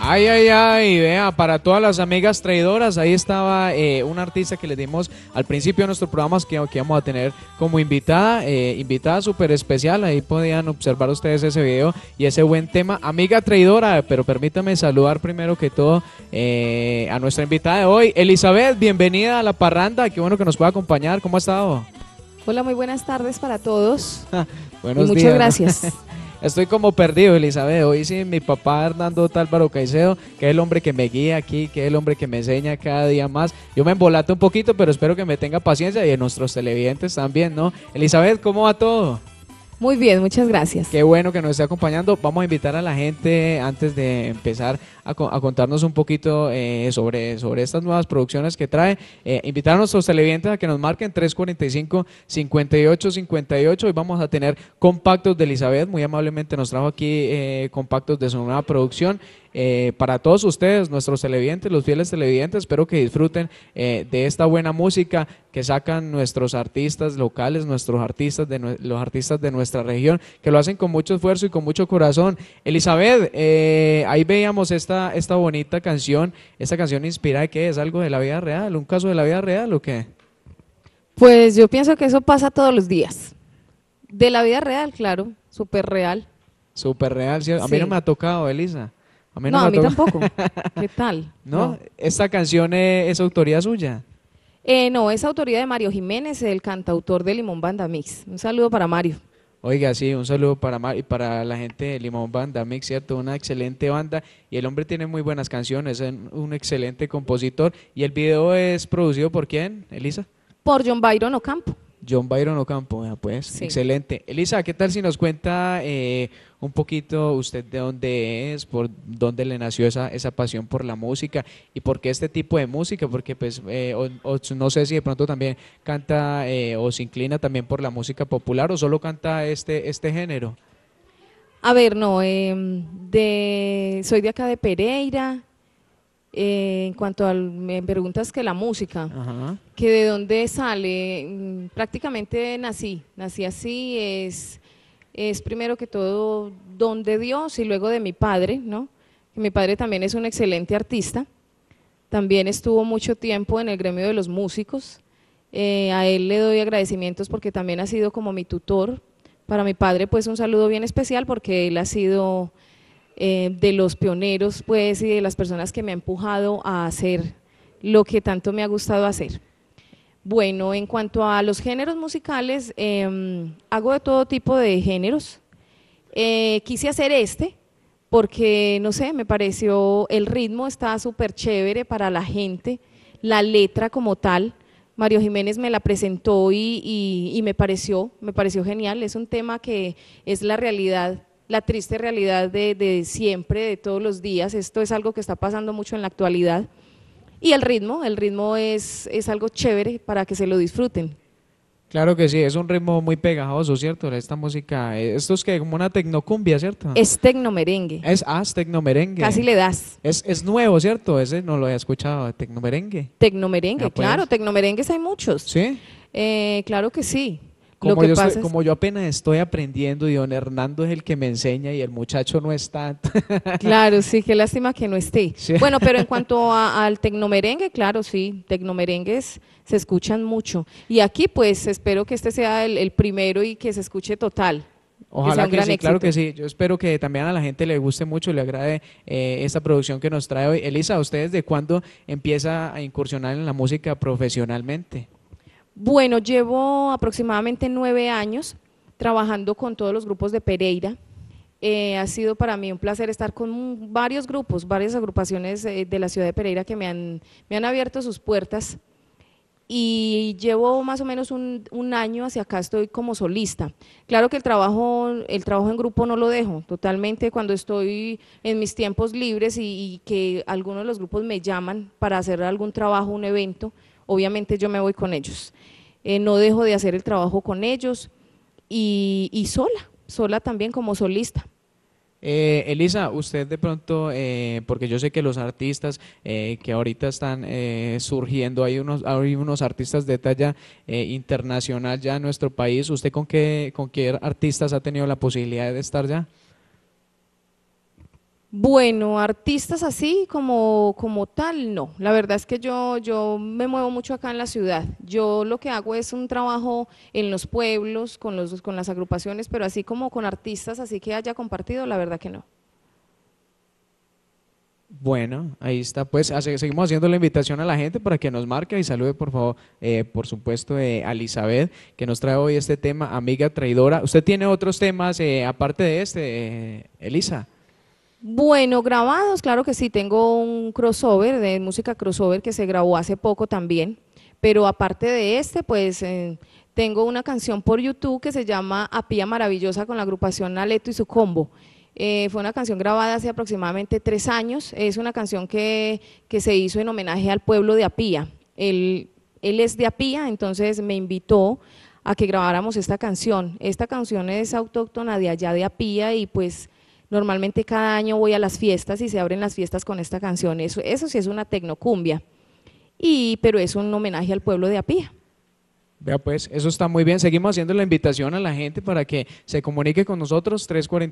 Ay, ay, ay, vea, para todas las amigas traidoras, ahí estaba un artista que les dimos al principio de nuestro programa que íbamos a tener como invitada, invitada súper especial, ahí podían observar ustedes ese video y ese buen tema, amiga traidora, pero permítame saludar primero que todo a nuestra invitada de hoy, Elizabeth, bienvenida a La Parranda, qué bueno que nos pueda acompañar, ¿cómo ha estado? Hola, muy buenas tardes para todos. Buenos y muchas días, gracias. ¿no? Estoy como perdido, Elizabeth. Hoy sí, mi papá Hernando Tálvaro Caicedo, que es el hombre que me guía aquí, que es el hombre que me enseña cada día más. Yo me embolato un poquito, pero espero que me tenga paciencia y de nuestros televidentes también, ¿no? Elizabeth, ¿cómo va todo? Muy bien, muchas gracias. Qué bueno que nos esté acompañando. Vamos a invitar a la gente, antes de empezar a contarnos un poquito sobre estas nuevas producciones que trae, invitar a nuestros televidentes a que nos marquen 345-5858. Hoy vamos a tener compactos de Elizabeth, muy amablemente nos trajo aquí compactos de su nueva producción. Para todos ustedes, nuestros televidentes, los fieles televidentes, espero que disfruten de esta buena música que sacan nuestros artistas locales, nuestros artistas los artistas de nuestra región, que lo hacen con mucho esfuerzo y con mucho corazón. Elizabeth, ahí veíamos esta bonita canción, esta canción inspirada, ¿qué es? ¿Algo de la vida real? ¿Un caso de la vida real o qué? Pues yo pienso que eso pasa todos los días. De la vida real, claro, súper real. Súper real, ¿cierto? A mí Sí. no me ha tocado, Elisa. No, a mí tampoco. ¿Qué tal? ¿No? ¿Esta canción es autoría suya? No, es autoría de Mario Jiménez, el cantautor de Limón Banda Mix. Un saludo para Mario. Oiga, sí, un saludo y para la gente de Limón Banda Mix, ¿cierto? Una excelente banda y el hombre tiene muy buenas canciones, es un excelente compositor. ¿Y el video es producido por quién, Elisa? Por John Byron Ocampo. John Byron Ocampo, pues, Sí. excelente. Elisa, ¿qué tal si nos cuenta un poquito usted de dónde es, por dónde le nació esa pasión por la música y por qué este tipo de música? Porque pues, no sé si de pronto también canta o se inclina también por la música popular o solo canta este género. A ver, no, soy de acá de Pereira. En cuanto a me preguntas que la música, Ajá. que de dónde sale, prácticamente nací así, es primero que todo don de Dios y luego de mi padre, ¿no? Que mi padre también es un excelente artista, también estuvo mucho tiempo en el gremio de los músicos, a él le doy agradecimientos porque también ha sido como mi tutor. Para mi padre pues un saludo bien especial porque él ha sido de los pioneros pues y de las personas que me ha empujado a hacer lo que tanto me ha gustado hacer. Bueno, en cuanto a los géneros musicales, hago de todo tipo de géneros. Quise hacer porque, no sé, me pareció el ritmo está súper chévere para la gente, la letra como tal. Mario Jiménez me la presentó y me pareció genial. Es un tema que es la realidad, la triste realidad de siempre, de todos los días. Esto es algo que está pasando mucho en la actualidad. Y el ritmo es algo chévere para que se lo disfruten. Claro que sí, es un ritmo muy pegajoso, ¿cierto? Esta música, esto es que como una tecnocumbia, ¿cierto? Es tecnomerengue. Es tecnomerengue. Casi le das. Es nuevo, ¿cierto? Ese no lo había escuchado, tecnomerengue. Tecnomerengue, Ah, pues. claro, tecnomerengues hay muchos. ¿Sí? Claro que sí. Como yo apenas estoy aprendiendo y don Hernando es el que me enseña y el muchacho no está. Claro, sí, qué lástima que no esté. Sí. Bueno, pero en cuanto al tecnomerengue, claro, sí, tecnomerengues se escuchan mucho. Y aquí pues espero que este sea el primero y que se escuche total. Ojalá que sí, éxito. claro que sí. Yo espero que también a la gente le guste mucho, le agrade esta producción que nos trae hoy. Elisa, ¿usted desde cuándo empieza a incursionar en la música profesionalmente? Bueno, llevo aproximadamente 9 años trabajando con todos los grupos de Pereira. Ha sido para mí un placer estar con varios grupos, varias agrupaciones de la ciudad de Pereira que me han abierto sus puertas y llevo más o menos un año hacia acá estoy como solista. Claro que el trabajo en grupo no lo dejo totalmente cuando estoy en mis tiempos libres y que algunos de los grupos me llaman para hacer algún trabajo, un evento, obviamente yo me voy con ellos. No dejo de hacer el trabajo con ellos y sola también como solista. Elisa, usted de pronto, porque yo sé que los artistas que ahorita están surgiendo, hay unos artistas de talla internacional ya en nuestro país, ¿usted con qué artistas ha tenido la posibilidad de estar ya? Bueno, artistas así como tal, no. La verdad es que yo me muevo mucho acá en la ciudad. Yo lo que hago es un trabajo en los pueblos, con las agrupaciones, pero así como con artistas, así que haya compartido, la verdad que no. Bueno, ahí está, pues seguimos haciendo la invitación a la gente para que nos marque y salude por favor, por supuesto, a Elizabeth, que nos trae hoy este tema, amiga traidora. ¿Usted tiene otros temas aparte de este, Elisa? Bueno, grabados, claro que sí, tengo un crossover de música crossover que se grabó hace poco también, pero aparte de este, pues tengo una canción por YouTube que se llama Apía Maravillosa con la agrupación Aleto y su combo. Fue una canción grabada hace aproximadamente 3 años, es una canción que se hizo en homenaje al pueblo de Apía. Él es de Apía, entonces me invitó a que grabáramos esta canción. Esta canción es autóctona de allá de Apía y pues normalmente cada año voy a las fiestas y se abren las fiestas con esta canción. Eso sí es una tecnocumbia, pero es un homenaje al pueblo de Apía. Vea pues, eso está muy bien. Seguimos haciendo la invitación a la gente para que se comunique con nosotros,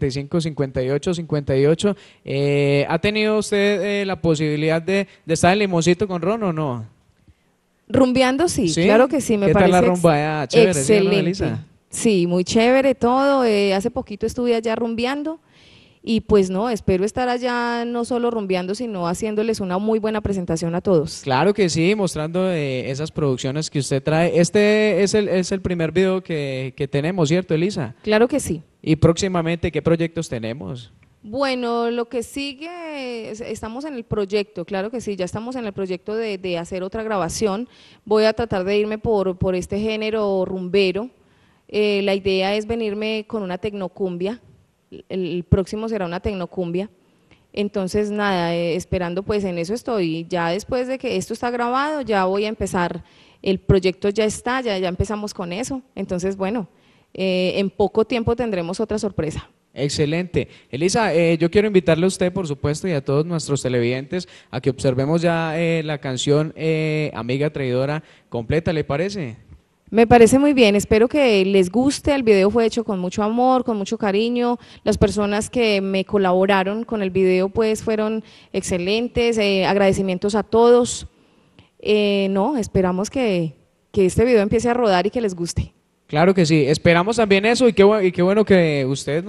345-5858. ¿Ha tenido usted la posibilidad de estar en Limoncito con Ron o no? Rumbeando, sí, ¿Sí? claro que sí, me ¿Qué tal parece la rumba? Chévere, ¿sí, no, excelente. Elisa? Sí, muy chévere todo. Hace poquito estuve allá rumbeando y pues no, espero estar allá no solo rumbeando, sino haciéndoles una muy buena presentación a todos. Claro que sí, mostrando esas producciones que usted trae. Este es el primer video que tenemos, ¿cierto, Elisa? Claro que sí. Y próximamente, ¿qué proyectos tenemos? Bueno, lo que sigue, estamos en el proyecto, claro que sí, ya estamos en el proyecto de hacer otra grabación. Voy a tratar de irme por este género rumbero. La idea es venirme con una tecnocumbia, el próximo será una tecnocumbia. Entonces, nada, esperando pues en eso estoy. Ya después de que esto está grabado, ya voy a empezar, el proyecto ya está, ya empezamos con eso. Entonces, bueno, en poco tiempo tendremos otra sorpresa. Excelente. Elisa, yo quiero invitarle a usted, por supuesto, y a todos nuestros televidentes a que observemos ya la canción Amiga Traidora completa, ¿le parece? Me parece muy bien, espero que les guste, el video fue hecho con mucho amor, con mucho cariño, las personas que me colaboraron con el video pues fueron excelentes, agradecimientos a todos, no, esperamos que este video empiece a rodar y que les guste. Claro que sí, esperamos también eso y qué bueno que usted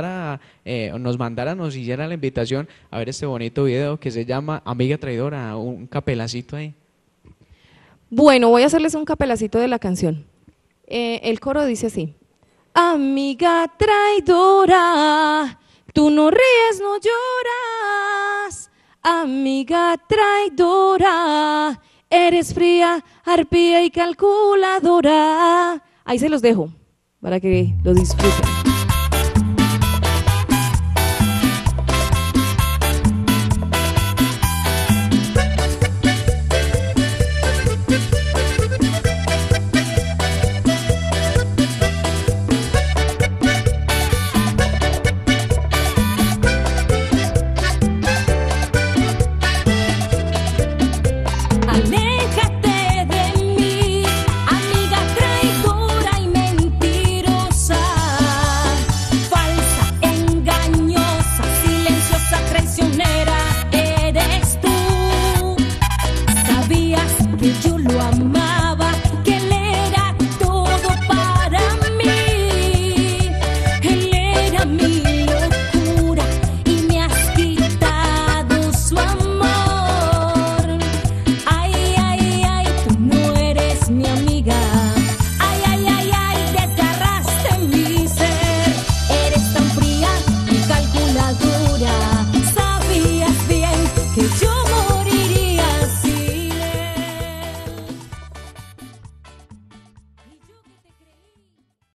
nos hiciera la invitación a ver este bonito video que se llama Amiga Traidora, un capelacito ahí. Bueno, voy a hacerles un capelacito de la canción. El coro dice así: amiga traidora, tú no ríes, no lloras. Amiga traidora, eres fría, arpía y calculadora. Ahí se los dejo para que lo disfruten.